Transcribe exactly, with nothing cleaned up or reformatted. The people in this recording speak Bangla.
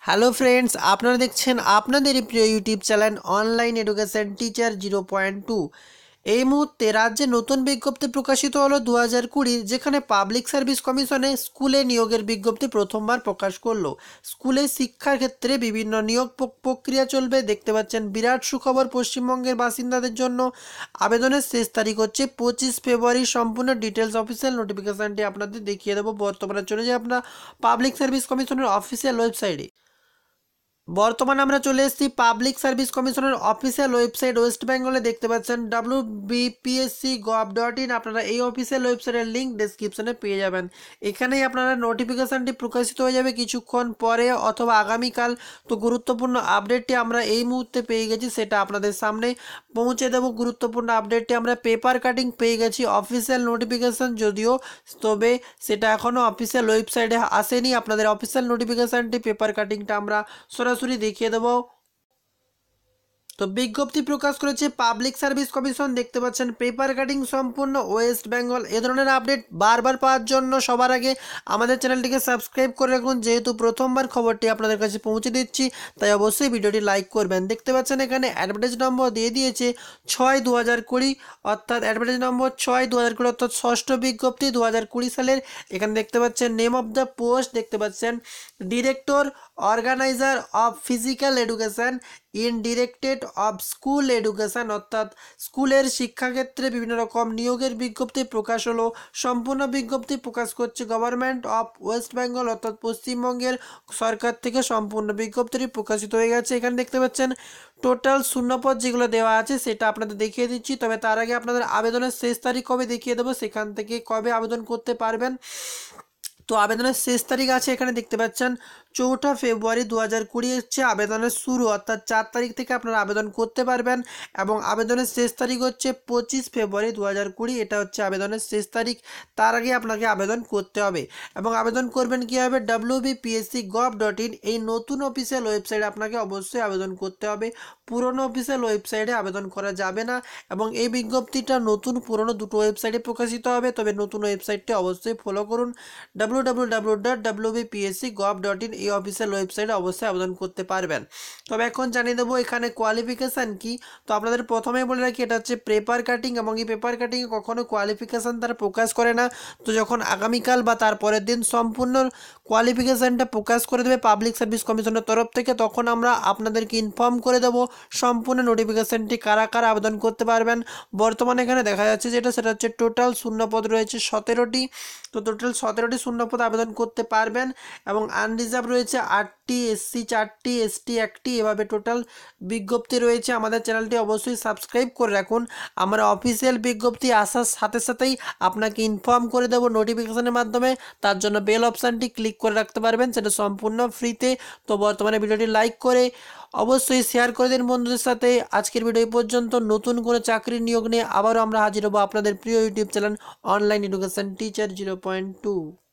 হ্যালো ফ্রেন্ডস, আপনারা দেখছেন আপনাদেরই প্রিয় YouTube channel online education teacher zero point two. এই মুহূর্তে রাজ্যে নতুন বিজ্ঞপ্তি প্রকাশিত হলো দু হাজার কুড়ির, যেখানে পাবলিক সার্ভিস কমিশনে স্কুলে নিয়োগের বিজ্ঞপ্তি প্রথমবার প্রকাশ করলো। স্কুলে শিক্ষার ক্ষেত্রে বিভিন্ন নিয়োগ প্রক্রিয়া চলবে। দেখতে পাচ্ছেন বিরাট সুখবর পশ্চিমবঙ্গের বাসিন্দাদের জন্য। আবেদনের শেষ তারিখ হচ্ছে পঁচিশ ফেব্রুয়ারি। সম্পূর্ণ ডিটেলস অফিসিয়াল নোটিফিকেশনটি আপনাদের দেখিয়ে দেবো। বর্তমানে চলে যায় আপনার পাবলিক সার্ভিস কমিশনের অফিসিয়াল ওয়েবসাইটে। বর্তমানে আমরা চলে এসেছি পাবলিক সার্ভিস কমিশনের অফিসিয়াল ওয়েবসাইট ওয়েস্ট বেঙ্গলে। দেখতে পাচ্ছেন W B PSC gov dot in. আপনারা এই অফিসিয়াল ওয়েবসাইটের লিঙ্ক ডেসক্রিপশনে পেয়ে যাবেন। এখানেই আপনারা নোটিফিকেশানটি প্রকাশিত হয়ে যাবে কিছুক্ষণ পরে অথবা আগামীকাল। তো গুরুত্বপূর্ণ আপডেটটি আমরা এই মুহূর্তে পেয়ে গেছি, সেটা আপনাদের সামনে পৌঁছে দেবো। গুরুত্বপূর্ণ আপডেটটি আমরা পেপার কাটিং পেয়ে গেছি, অফিসিয়াল নোটিফিকেশান যদিও, তবে সেটা এখনও অফিসিয়াল ওয়েবসাইটে আসেনি। আপনাদের অফিসিয়াল নোটিফিকেশানটি পেপার কাটিংটা আমরা সরাসরি দেখিয়ে দেবো। তো বিজ্ঞপ্তি প্রকাশ করেছে পাবলিক সার্ভিস কমিশন। দেখতে পাচ্ছেন পেপার কাটিং সম্পূর্ণ ওয়েস্ট বেঙ্গল। এ ধরনের আপডেট বারবার পাওয়ার জন্য সবার আগে আমাদের চ্যানেলটিকে সাবস্ক্রাইব করে রাখুন। যেহেতু প্রথমবার খবরটি আপনাদের কাছে পৌঁছে দিচ্ছি, তাই অবশ্যই ভিডিওটি লাইক করবেন। দেখতে পাচ্ছেন এখানে অ্যাডভার্টাইজ নম্বর দিয়ে দিয়েছে ছয় দু হাজার কুড়ি, অর্থাৎ অ্যাডভার্টাইজ নম্বর ছয় দু হাজার কুড়ি অর্থাৎ ষষ্ঠ বিজ্ঞপ্তি দু হাজার কুড়ি সালের। এখানে দেখতে পাচ্ছেন নেম অফ দ্য পোস্ট, দেখতে পাচ্ছেন director organiser of physical education in directorate of school education, অর্থাৎ স্কুলের শিক্ষাক্ষেত্রে বিভিন্ন রকম নিয়োগের বিজ্ঞপ্তি প্রকাশ হলো। সম্পূর্ণ বিজ্ঞপ্তি প্রকাশ করছে গভর্নমেন্ট অফ ওয়েস্ট বেঙ্গল, অর্থাৎ পশ্চিমবঙ্গের সরকার থেকে সম্পূর্ণ বিজ্ঞপ্তিটি প্রকাশিত হয়ে গেছে। এখানে দেখতে পাচ্ছেন টোটাল শূন্যপদ যেগুলো দেওয়া আছে সেটা আপনাদের দেখিয়ে দিচ্ছি। তবে তার আগে আপনাদের আবেদনের শেষ তারিখ কবে দেখিয়ে দেবো, সেখান থেকে কবে আবেদন করতে পারবেন। তো আবেদনের শেষ তারিখ আছে এখানে দেখতে পাচ্ছেন চৌঠা ফেব্রুয়ারি দু হাজার কুড়ি হচ্ছে আবেদনের শুরু, অর্থাৎ চার তারিখ থেকে আপনারা আবেদন করতে পারবেন। এবং আবেদনের শেষ তারিখ হচ্ছে পঁচিশ ফেব্রুয়ারি দু হাজার কুড়ি, এটা হচ্ছে আবেদনের শেষ তারিখ। তার আগে আপনাকে আবেদন করতে হবে। এবং আবেদন করবেন কীভাবে, W B PSC gov dot in এই নতুন অফিসিয়াল ওয়েবসাইটে আপনাকে অবশ্যই আবেদন করতে হবে। পুরনো অফিসিয়াল ওয়েবসাইটে আবেদন করা যাবে না। এবং এই বিজ্ঞপ্তিটা নতুন পুরনো দুটো ওয়েবসাইটে প্রকাশিত হবে, তবে নতুন ওয়েবসাইটটি অবশ্যই ফলো করুন। W W W dot W B PSC gov dot in এই অফিসিয়াল ওয়েবসাইটে অবশ্যই আবেদন করতে পারবেন। তবে এখন জানিয়ে দেবো এখানে কোয়ালিফিকেশান কি। তো আপনাদের প্রথমেই বলে রাখি, এটা হচ্ছে পেপার কাটিং এবং এই পেপার কাটিংয়ে কখনো কোয়ালিফিকেশান তারা প্রকাশ করে না। তো যখন আগামীকাল বা তার পরের দিন সম্পূর্ণ কোয়ালিফিকেশানটা প্রকাশ করে দেবে পাবলিক সার্ভিস কমিশনের তরফ থেকে, তখন আমরা আপনাদেরকে ইনফর্ম করে দেবো সম্পূর্ণ নোটিফিকেশানটি কারা কারা আবেদন করতে পারবেন। বর্তমানে এখানে দেখা যাচ্ছে যেটা সেটা হচ্ছে টোটাল শূন্যপদ রয়েছে সতেরোটি। তো টোটাল সতেরোটি শূন্যপদ আবেদন করতে পারবেন এবং আনরিজার্ভ রয়েছে আটটি, এসসি চারটি, এসটি একটি, এভাবে টোটাল বিজ্ঞপ্তি রয়েছে। আমাদের চ্যানেলটি অবশ্যই সাবস্ক্রাইব করে রাখুন। আমরা অফিসিয়াল বিজ্ঞপ্তি আসার সাথে সাথেই আপনাকে ইনফর্ম করে দেবো নোটিফিকেশনের মাধ্যমে। তার জন্য বেল অপশানটি ক্লিক করে রাখতে পারবেন, সেটা সম্পূর্ণ ফ্রিতে। তো বর্তমানে ভিডিওটি লাইক করে অবশ্যই শেয়ার করে দিন বন্ধুদের সাথে। আজকের ভিডিও এই পর্যন্ত। নতুন কোনো চাকরির নিয়োগ নিয়ে আবারও আমরা হাজির হবো আপনাদের প্রিয় YouTube channel online education teacher zero point two.